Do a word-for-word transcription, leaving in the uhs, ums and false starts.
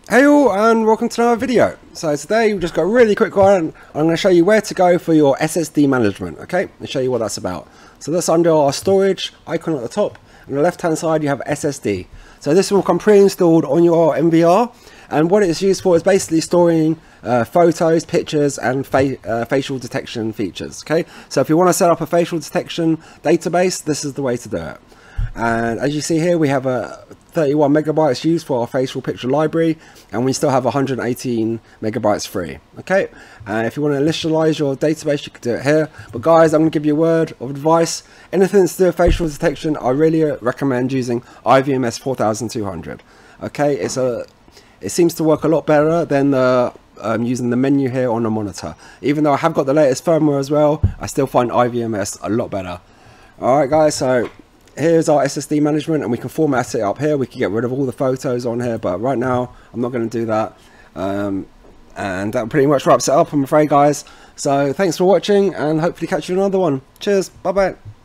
Hey all, and welcome to another video. So today we've just got a really quick one. I'm going to show you where to go for your S S D management, okay? And show you what that's about. So that's under our storage icon at the top. On the left hand side you have S S D. So this will come pre-installed on your N V R, and what it's used for is basically storing uh, photos, pictures and fa uh, facial detection features, okay? So if you want to set up a facial detection database, this is the way to do it. And as you see here, we have a thirty-one megabytes used for our facial picture library, and we still have one hundred eighteen megabytes free. Okay, and if you want to initialize your database, you can do it here. But guys, I'm going to give you a word of advice. Anything to do with facial detection, I really recommend using I V M S four thousand two hundred. Okay, it's a it seems to work a lot better than the um, using the menu here on the monitor. Even though I have got the latest firmware as well, I still find I V M S a lot better. All right, guys, so here's our S S D management, and we can format it up here. We can get rid of all the photos on here, but right now I'm not going to do that. Um, and that pretty much wraps it up, I'm afraid, guys. So thanks for watching, and hopefully catch you in another one. Cheers, bye bye.